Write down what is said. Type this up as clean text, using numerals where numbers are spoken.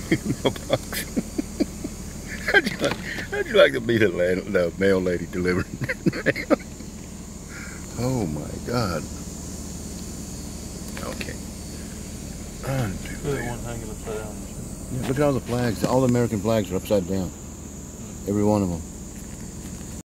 Mailbox. How'd you like to be the mail lady delivering mail? Oh my God. Okay. Really one hanging upside down. Yeah, look at all the flags. All the American flags are upside down. Every one of them.